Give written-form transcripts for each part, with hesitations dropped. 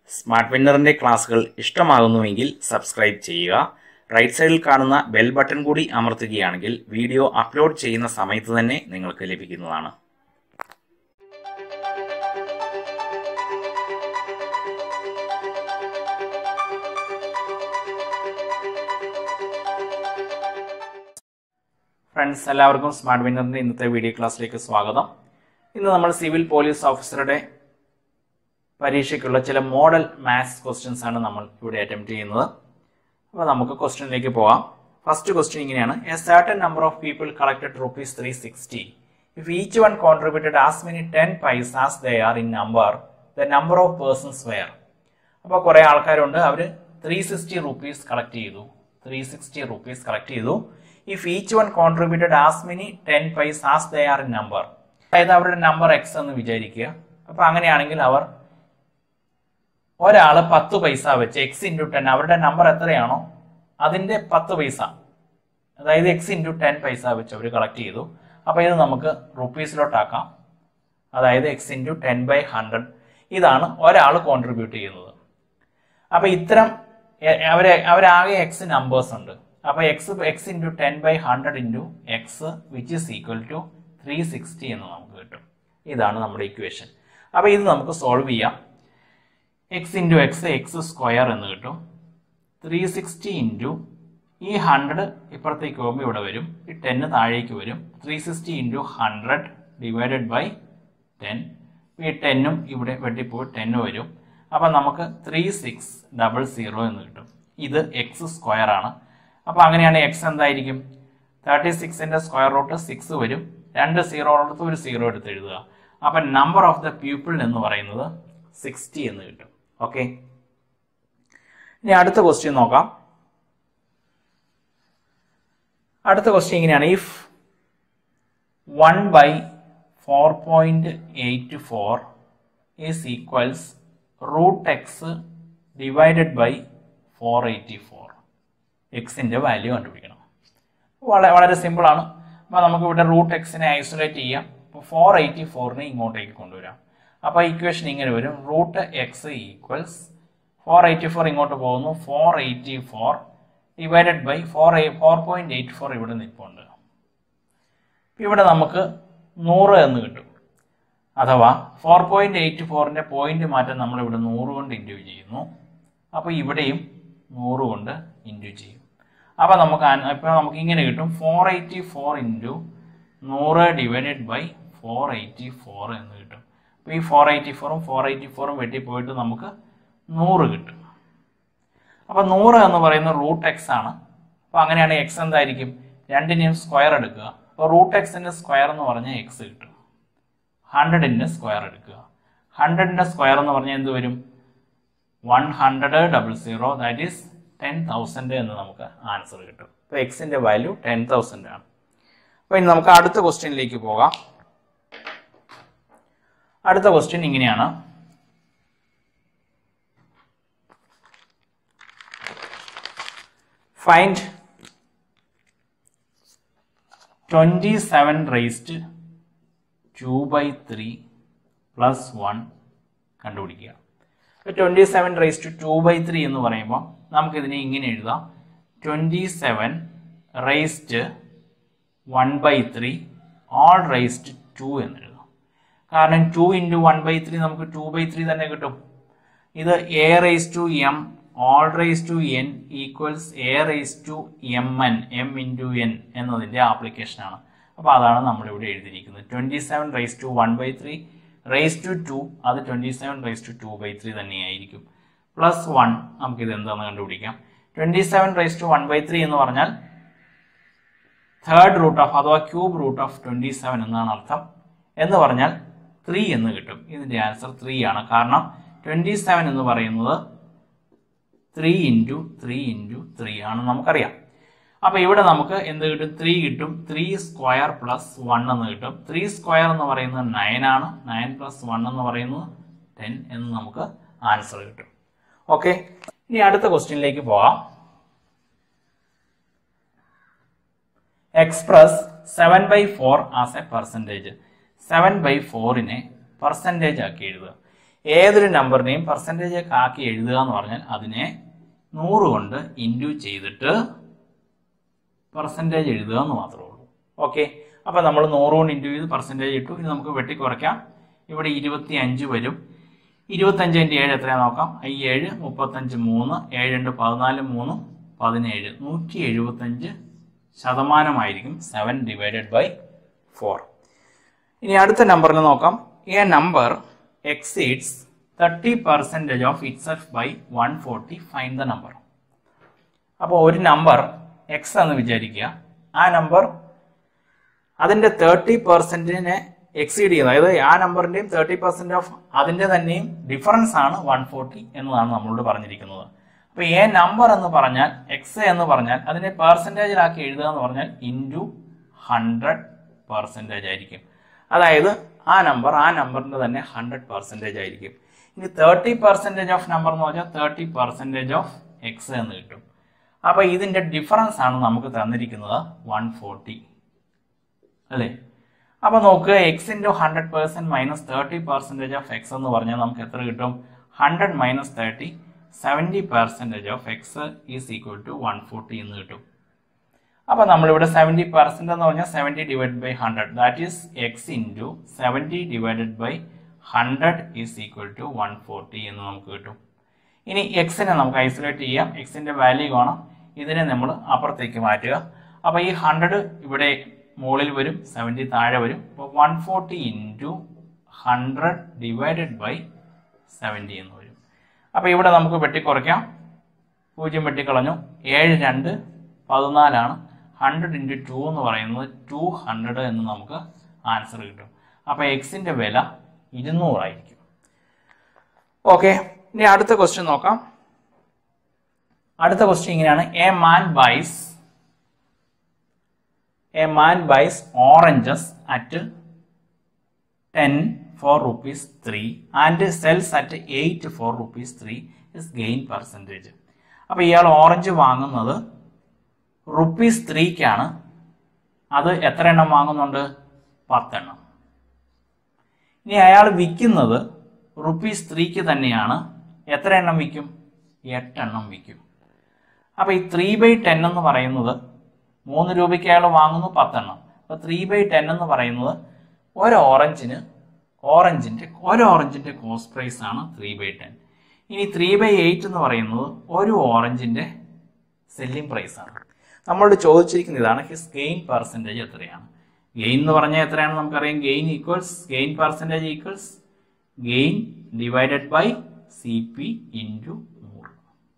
Smart വിന്നറിന്റെ ക്ലാസുകൾ ഇഷ്ടമാകുന്നുവെങ്കിൽ subscribe ചെയ്യുക. Right സൈഡിൽ കാണുന്ന ബെൽ ബട്ടൺ കൂടി അമർത്തുകയാണെങ്കിൽ വീഡിയോ അപ്ലോഡ് ചെയ്യുന്ന സമയത്ത് തന്നെ നിങ്ങൾക്ക് ലഭിക്കുന്നതാണ്. ഫ്രണ്ട്സ്, എല്ലാവർക്കും സ്മാർട്ട് വിന്നറിന്റെ ഇന്നത്തെ വീഡിയോ ക്ലാസ്സിലേക്ക് സ്വാഗതം. ഇന്ന് നമ്മൾ സിവിൽ പോലീസ് ഓഫീസറുടെ പരീക്ഷയ്ക്കുള്ള ചില മോഡൽ മാത്സ് ക്വസ്റ്റ്യൻസ് ആണ് നമ്മൾ ഇവിടെ അറ്റംപ്റ്റ് ചെയ്യുന്നത്. അപ്പോൾ നമുക്ക് ക്വസ്റ്റ്യനിലേക്ക് പോകാം. ഫസ്റ്റ് ക്വസ്റ്റ്യൻ ഇങ്ങനെയാണ്: a certain number of people collected ₹360. If each one contributed as many 10 paise as they are in number, the number of persons were. അപ്പോൾ കുറേ ആൾക്കാരുണ്ട്, അവർ ₹360 കളക്ട് ചെയ്തു. ₹360 കളക്ട് ചെയ്തു. If each one contributed as many 10 paise as they are in number, അതായത് അവരുടെ number X എന്ന് വിചാരിക്കുക. അപ്പൊ അങ്ങനെയാണെങ്കിൽ അവർ ഒരാള് 10 പൈസ വെച്ച് എക്സ് ഇൻറ്റു 10, അവരുടെ നമ്പർ എത്രയാണോ അതിന്റെ 10 പൈസ, അതായത് എക്സ് ഇൻറ്റു 10 പൈസ വെച്ച് അവർ കളക്ട് ചെയ്തു. അപ്പൊ ഇത് നമുക്ക് റുപ്പീസിലോട്ടാക്കാം. അതായത് എക്സ് ഇൻറ്റു 10/100 ഇതാണ് ഒരാൾ കോൺട്രിബ്യൂട്ട് ചെയ്യുന്നത്. അപ്പൊ ഇത്തരം അവരാകെ എക്സ് നമ്പേഴ്സ് ഉണ്ട്. അപ്പൊ x into 10/100 into x which is equal to 360 എന്ന് നമുക്ക് കിട്ടും. ഇതാണ് നമ്മുടെ ഇക്വേഷൻ. അപ്പൊ ഇത് നമുക്ക് സോൾവ് ചെയ്യാം. എക്സ് ഇൻറ്റു എക്സ് സ്ക്വയർ എന്ന് കിട്ടും. 360 ഇൻറ്റു ഈ 100 ഇപ്പുറത്തേക്ക് പോകുമ്പോൾ ഇവിടെ വരും, ഈ 10 താഴേക്ക് വരും. 360 ഇൻറ്റു 100 ഡിവൈഡഡ് ബൈ 10. ഈ 10ഉം ഇവിടെ വെട്ടിപ്പോയി 10 വരും. അപ്പൊ നമുക്ക് 3600 എന്ന് കിട്ടും. ഇത് എക്സ് സ്ക്വയർ ആണ്. അപ്പൊ അങ്ങനെയാണ് എക്സ് എന്തായിരിക്കും? 36ന്റെ സ്ക്വയർ റൂട്ട് 6 വരും. 2 0 എടുത്ത് ഒരു 0 എടുത്ത് എഴുതുക. അപ്പൊ നമ്പർ ഓഫ് ദ പീപ്പിൾ എന്ന് പറയുന്നത് 60 എന്ന് കിട്ടും. ഓക്കെ, ഇനി അടുത്ത ക്വസ്റ്റ്യൻ നോക്കാം. അടുത്ത ക്വസ്റ്റ്യൻ ഇങ്ങനെയാണ്: if 1/4.84 is equals √x divided by 484. എക്സിന്റെ വാല്യൂ കണ്ടുപിടിക്കണം. വളരെ സിമ്പിൾ ആണ്. അപ്പൊ നമുക്ക് ഇവിടെ √x ഐസൊലേറ്റ് ചെയ്യാം. 484 ഇങ്ങോട്ടേക്ക് കൊണ്ടുവരാം. അപ്പൊ ഇക്വേഷൻ ഇങ്ങനെ വരും: √x ഈക്വൽസ് 484 ഇങ്ങോട്ട് പോകുന്നു, 484 ഡിവൈഡഡ് ബൈ 4.84 ഇവിടെ നിൽപ്പുണ്ട്. ഇവിടെ നമുക്ക് 100 എന്ന് കിട്ടും. അഥവാ 4.84ന്റെ പോയിന്റ് മാറ്റം നമ്മൾ ഇവിടെ 100 കൊണ്ട് ഇൻറ്റു ചെയ്യുന്നു. അപ്പൊ ഇവിടെയും 100 കൊണ്ട് ഇൻറ്റു ചെയ്യും. അപ്പൊ നമുക്ക് ഇങ്ങനെ കിട്ടും: 484 ഇൻറ്റു 100 ഡിവൈഡഡ് ബൈ 484 എന്ന് കിട്ടും. അപ്പൊ ഈ 484ഉം വെട്ടിപ്പോയിട്ട് നമുക്ക് 100 കിട്ടും. അപ്പൊ 100 എന്ന് പറയുന്നത് √x ആണ്. അപ്പൊ അങ്ങനെയാണ് എക്സ് എന്തായിരിക്കും? രണ്ടിനെയും സ്ക്വയർ എടുക്കുക. അപ്പൊ √xന്റെ സ്ക്വയർ എന്ന് പറഞ്ഞാൽ എക്സ് കിട്ടും. 100ന്റെ സ്ക്വയർ എടുക്കുക. 100ന്റെ സ്ക്വയർ എന്ന് പറഞ്ഞാൽ എന്ത് വരും? 100,000, ദാറ്റ് ഈസ് 10,000 എന്ന് നമുക്ക് ആൻസർ കിട്ടും. അപ്പൊ എക്സിന്റെ വാല്യൂ 10,000 ആണ്. അപ്പൊ ഇനി നമുക്ക് അടുത്ത ക്വസ്റ്റ്യനിലേക്ക് പോകാം. അടുത്ത ക്വസ്റ്റ്യൻ ഇങ്ങനെയാണ്: ഫൈൻഡ് 27^2/3 പ്ലസ് 1 കണ്ടുപിടിക്കുക. 27^2/3 എന്ന് പറയുമ്പോൾ നമുക്കിതിനെ ഇങ്ങനെ എഴുതാം: 27^1/3 all raised to 2 എന്ന് എഴുതാം. കാരണം 2 ഇൻറ്റു 1/3 നമുക്ക് 2/3 തന്നെ കിട്ടും. ഇത് a raised to m all raised to n equals a raised to mn, m into n എന്നതിൻ്റെ ആപ്ലിക്കേഷൻ ആണ്. അപ്പോൾ അതാണ് നമ്മളിവിടെ എഴുതിയിരിക്കുന്നത്. 27^1/3 raised to 2, അത് 27^2/3 തന്നെയായിരിക്കും. പ്ലസ് 1 നമുക്കിത് എന്താണെന്ന് കണ്ടുപിടിക്കാം. 27^1/3 എന്ന് പറഞ്ഞാൽ തേർഡ് റൂട്ട് ഓഫ് അഥവാ ക്യൂബ് റൂട്ട് ഓഫ് 27 എന്നാണ് അർത്ഥം. എന്ന് പറഞ്ഞാൽ 3 എന്ന് കിട്ടും. ഇതിന്റെ ആൻസർ 3 ആണ്. കാരണം 27 എന്ന് പറയുന്നത് 3 ഇൻറ്റു 3 ഇൻറ്റു 3 ആണ് നമുക്കറിയാം. അപ്പൊ ഇവിടെ നമുക്ക് എന്ത് കിട്ടും? 3 കിട്ടും. 3 സ്ക്വയർ പ്ലസ് 1 എന്ന് കിട്ടും. 3 സ്ക്വയർ എന്ന് പറയുന്നത് 9 ആണ്. 9 പ്ലസ് 1 എന്ന് പറയുന്നത് 10 എന്ന് നമുക്ക് ആൻസർ കിട്ടും. ഓക്കെ, ഇനി അടുത്ത ക്വസ്റ്റ്യനിലേക്ക് പോവാം. Express 7/4 as a percentage. 7/4 percentage ആക്കി എഴുതുക. ഏതൊരു നമ്പറിനെയും പെർസെൻറ്റേജ് ആക്കി എഴുതുക എന്ന് പറഞ്ഞാൽ അതിനെ 100 കൊണ്ട് ഇൻറ്റു ചെയ്തിട്ട് പെർസെൻറ്റേജ് എഴുതുക എന്ന് മാത്രമേ ഉള്ളൂ. ഓക്കെ, അപ്പോൾ നമ്മൾ 100 കൊണ്ട് ഇൻറ്റു ചെയ്ത് പെർസെൻറ്റേജ് ഇട്ടു. ഇനി നമുക്ക് വെട്ടിക്കുറയ്ക്കാം. ഇവിടെ 25 വരും. 25 × 7 എത്രയാണ് നോക്കാം. 7 35 3 7 14 3 17 175% 7/4. ഇനി അടുത്ത നമ്പറിൽ നോക്കാം. A number exceeds 30% of itself by 140. Find the number. അപ്പോൾ ഒരു നമ്പർ എക്സ് എന്ന് വിചാരിക്കുക. ആ നമ്പർ അതിൻ്റെ 30%നെ എക്സീഡ് ചെയ്യുന്നത്, അതായത് ആ നമ്പറിൻ്റെയും 30% ഓഫ് അതിൻ്റെ തന്നെയും ഡിഫറൻസ് ആണ് 140 എന്നതാണ് നമ്മളോട് പറഞ്ഞിരിക്കുന്നത്. അപ്പോൾ എ നമ്പർ എന്ന് പറഞ്ഞാൽ എക്സ് എന്ന് പറഞ്ഞാൽ അതിനെ പെർസെൻറ്റേജിലാക്കി എഴുതുക എന്ന് പറഞ്ഞാൽ ഇൻറ്റു 100% ആയിരിക്കും. അതായത് ആ നമ്പറിൻ്റെ തന്നെ 100% ആയിരിക്കും. ഇനി 30% ഓഫ് നമ്പർ എന്ന് പറഞ്ഞാൽ 30% ഓഫ് എക്സ് എന്ന് കിട്ടും. അപ്പോൾ ഇതിൻ്റെ ഡിഫറൻസ് ആണ് നമുക്ക് തന്നിരിക്കുന്നത് 140 അല്ലേ. അപ്പോൾ നോക്കുക, x into 100% minus 30% of x എന്ന് പറഞ്ഞാൽ നമുക്ക് എത്ര കിട്ടും? 100 minus 30 70% of x is equal to 140 എന്ന് കിട്ടും. അപ്പോൾ നമ്മളിവിടെ 70% എന്ന് പറഞ്ഞാൽ 70 divide by 100, that is x into 70 divided by 100 is equal to 140 എന്ന് നമുക്ക് കിട്ടും. ഇനി എക്സിനെ നമുക്ക് ഐസൊലേറ്റ് ചെയ്യാം. എക്സിൻ്റെ വാല്യൂ കാണാം. ഇതിനെ നമ്മൾ അപ്പുറത്തേക്ക് മാറ്റുക. അപ്പോൾ ഈ 100 ഇവിടെ മുകളിൽ വരും, 70 താഴെ വരും. അപ്പോൾ 140 ഇൻറ്റു 100 ഡിവൈഡഡ് ബൈ 70 എന്ന് വരും. അപ്പോൾ ഇവിടെ നമുക്ക് വെട്ടിക്കുറയ്ക്കാം. 0 വെട്ടിക്കളഞ്ഞു. 7 2 14 100 ഇൻറ്റു 2 എന്ന് പറയുന്നത് 200 എന്ന് നമുക്ക് ആൻസർ കിട്ടും. അപ്പോൾ എക്സിൻ്റെ വില 200 ആയിരിക്കും. ഓക്കെ, ഇനി അടുത്ത ക്വസ്റ്റ്യൻ നോക്കാം. അടുത്ത ക്വസ്റ്റ്യൻ ഇങ്ങനെയാണ്. A man buys oranges at 10 for rupees 3 and sells at 8 for rupees 3 is gain percentage. അപ്പോൾ ഇയാൾ ഓറഞ്ച് വാങ്ങുന്നത് ₹3ക്കാണ്. അത് എത്ര എണ്ണം വാങ്ങുന്നുണ്ട്? 10 എണ്ണം. ഇനി അയാൾ വിൽക്കുന്നത് ₹3ക്ക് തന്നെയാണ്. എത്ര എണ്ണം വിൽക്കും? 8 എണ്ണം വിൽക്കും. അപ്പോൾ ഈ 3/10 എന്ന് പറയുന്നത് 3 രൂപയ്ക്ക് അയാൾ വാങ്ങുന്നു 10 എണ്ണം. അപ്പോൾ 3/10 എന്ന് പറയുന്നത് ഒരു ഓറഞ്ചിൻ്റെ കോസ്റ്റ് പ്രൈസ് ആണ് 3/10. ഇനി 3/8 എന്ന് പറയുന്നത് ഒരു ഓറഞ്ചിൻ്റെ സെല്ലിംഗ് പ്രൈസ് ആണ്. നമ്മളോട് ചോദിച്ചിരിക്കുന്ന ഇതാണ്, ഹിസ് ഗെയിൻ പെർസെൻറ്റേജ് എത്രയാണ്? ഗെയിൻ എന്ന് പറഞ്ഞാൽ എത്രയാണ് നമുക്കറിയാം. Gain percentage equals gain divided by CP into 100.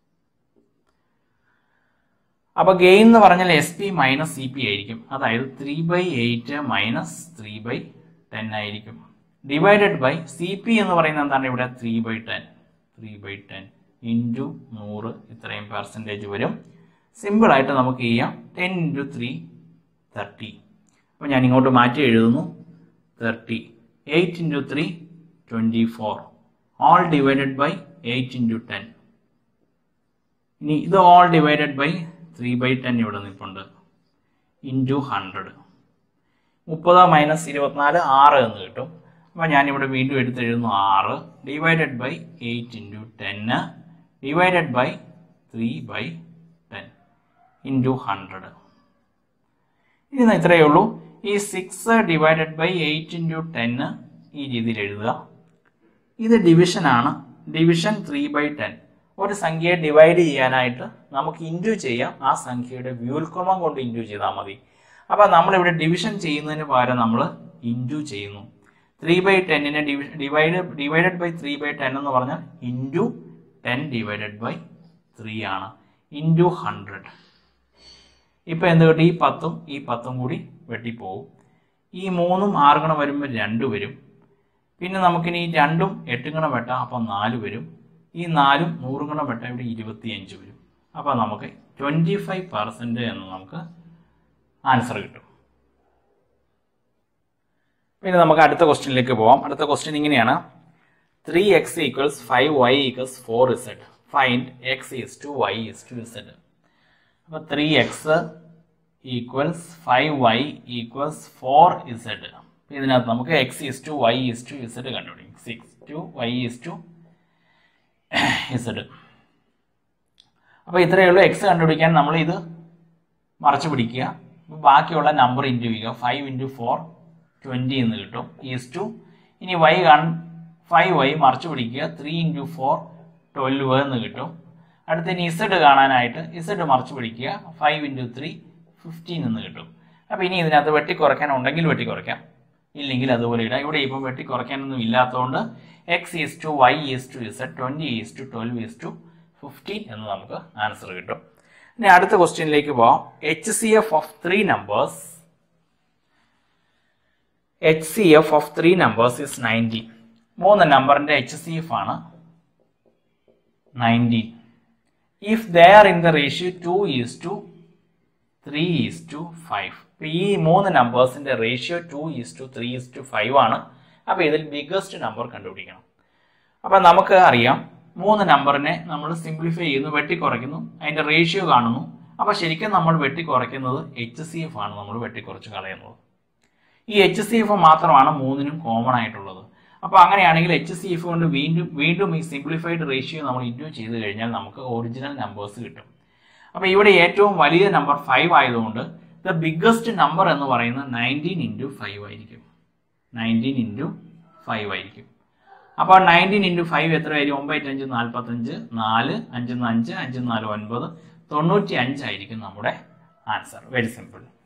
അപ്പോൾ ഗെയിൻ എന്ന് പറഞ്ഞാൽ SP മൈനസ് CP ആയിരിക്കും. അതായത് 3/8 മൈനസ് 3/10 ആയിരിക്കും. ഡിവൈഡഡ് ബൈ CP എന്ന് പറയുന്നത് എന്താണ്? ഇവിടെ 3/10 ഇൻറ്റു 100 ഇത്രയും പെർസെൻറ്റേജ് വരും. സിമ്പിളായിട്ട് നമുക്ക് ചെയ്യാം. 10 ഇൻറ്റു 3 30. അപ്പോൾ ഞാൻ ഇങ്ങോട്ട് മാറ്റി എഴുതുന്നു 30. 8 into 3 24. All divided by 8 into 10. ഇനി ഇത് ഓൾ ഡിവൈഡഡ് ബൈ 3/10 ഇവിടെ നിൽപ്പുണ്ട്. ഇൻറ്റു 100. 30 മൈനസ് 24 6 എന്ന് കിട്ടും. അപ്പോൾ ഞാനിവിടെ വീണ്ടും എടുത്തെഴുതുന്നു 6 divided by 8 into 10 divided by 3/10 into 100. ഇനി ഇത്രയേ ഉള്ളൂ. ഈ 6 ഡിവൈഡഡ് ബൈ 8 ഇൻറ്റു 10 ഈ രീതിയിൽ എഴുതുക. ഇത് ഡിവിഷനാണ്. ഡിവിഷൻ 3/10. ഒരു സംഖ്യയെ ഡിവൈഡ് ചെയ്യാനായിട്ട് നമുക്ക് ഇൻറ്റു ചെയ്യാം. ആ സംഖ്യയുടെ വ്യുൽക്രമം കൊണ്ട് ഇൻറ്റു ചെയ്താൽ മതി. അപ്പോൾ നമ്മളിവിടെ ഡിവിഷൻ ചെയ്യുന്നതിന് പകരം നമ്മൾ ഇൻറ്റു ചെയ്യുന്നു. 3/10നെ ഡിവൈഡഡ് ബൈ 3/10 എന്ന് പറഞ്ഞാൽ ഇൻറ്റു 10 ഡിവൈഡഡ് ബൈ 3 ആണ്. ഇൻറ്റു 100. ഇപ്പം എന്ത് കിട്ടും? ഈ 10ഉം കൂടി വെട്ടിപ്പോവും. ഈ 3ഉം 6 ഗണം വരുമ്പോൾ 2 വരും. പിന്നെ നമുക്കിനി 2ഉം 8 ഗണം വെട്ടാം. അപ്പം 4 വരും. ഈ 4ഉം 100 ഗണം വെട്ടാം. ഇവിടെ 25 വരും. അപ്പോൾ നമുക്ക് 25% എന്ന് നമുക്ക് ആൻസർ കിട്ടും. പിന്നെ നമുക്ക് അടുത്ത ക്വസ്റ്റ്യനിലേക്ക് പോവാം. അടുത്ത ക്വസ്റ്റ്യൻ ഇങ്ങനെയാണ്. 3x = 5y = 4z. Find x = y = z. അപ്പോൾ 3x = 5y = 4z. ഇതിനകത്ത് നമുക്ക് x = y = z കണ്ടുപിടിക്കും. 6 to y is to z. അപ്പോൾ ഇത്രയേ ഉള്ളൂ. എക്സ് കണ്ടുപിടിക്കാൻ നമ്മൾ ഇത് മറച്ചു പിടിക്കുക. ബാക്കിയുള്ള നമ്പർ ഇൻറ്റു ചെയ്യുക. 5 × 4 20 എന്ന് കിട്ടും. ഈസ് ടു ഇനി വൈ 5y മറച്ചു പിടിക്കുക. 3 × 4 12 എന്ന് കിട്ടും. അടുത്ത ഇനി ഇസഡ് കാണാനായിട്ട് ഇസഡ് മറച്ചു പിടിക്കുക. 5 × 3 15 എന്ന് കിട്ടും. അപ്പോൾ ഇനി ഇതിനകത്ത് വെട്ടിക്കുറയ്ക്കാൻ ഉണ്ടെങ്കിൽ വെട്ടിക്കുറയ്ക്കാം, ഇല്ലെങ്കിൽ അതുപോലെ ഇടാം. ഇവിടെ ഇപ്പം വെട്ടിക്കുറയ്ക്കാനൊന്നും ഇല്ലാത്തതുകൊണ്ട് x is to y is to z 20 is to 12 is to 15 എന്ന് നമുക്ക് ആൻസർ കിട്ടും. ഇനി അടുത്ത ക്വസ്റ്റ്യനിലേക്ക് പോവാം. HCF of 3 numbers. HCF of 3 numbers is 90. 3 നമ്പറിന്റെ HCF ആണ് 90. If they are in the ratio 2:3:5. ഈ 3 നമ്പേഴ്സിന്റെ റേഷ്യോ 2:3:5 ആണ്. അപ്പോൾ ഇതിൽ ബിഗസ്റ്റ് നമ്പർ കണ്ടുപിടിക്കണം. അപ്പം നമുക്ക് അറിയാം 3 നമ്പറിനെ നമ്മൾ സിംപ്ലിഫൈ ചെയ്യുന്നു, വെട്ടിക്കുറയ്ക്കുന്നു, അതിന്റെ റേഷ്യോ കാണുന്നു. അപ്പോൾ ശരിക്കും നമ്മൾ വെട്ടിക്കുറയ്ക്കുന്നത് HCF ആണ്, നമ്മൾ വെട്ടിക്കുറച്ച് കളയുന്നത്. ഈ HCF മാത്രമാണ് 3നും കോമൺ ആയിട്ടുള്ളത്. അപ്പോൾ അങ്ങനെയാണെങ്കിൽ HCF കൊണ്ട് വീണ്ടും ഈ സിംപ്ലിഫൈഡ് റേഷ്യോ നമ്മൾ ഇൻഡ്യൂ ചെയ്ത് കഴിഞ്ഞാൽ നമുക്ക് ഒറിജിനൽ നമ്പേഴ്സ് കിട്ടും. അപ്പോൾ ഇവിടെ ഏറ്റവും വലിയ നമ്പർ 5 ആയതുകൊണ്ട് ദ ബിഗ്ഗസ്റ്റ് നമ്പർ എന്ന് പറയുന്നത് 19 × 5 ആയിരിക്കും. 19 × 5 ആയിരിക്കും. അപ്പോൾ 19 × 5 എത്രയായിരിക്കും? 9 × 5 45, 4 5 5 5 4 9 95 ആയിരിക്കും നമ്മുടെ ആൻസർ. Very simple.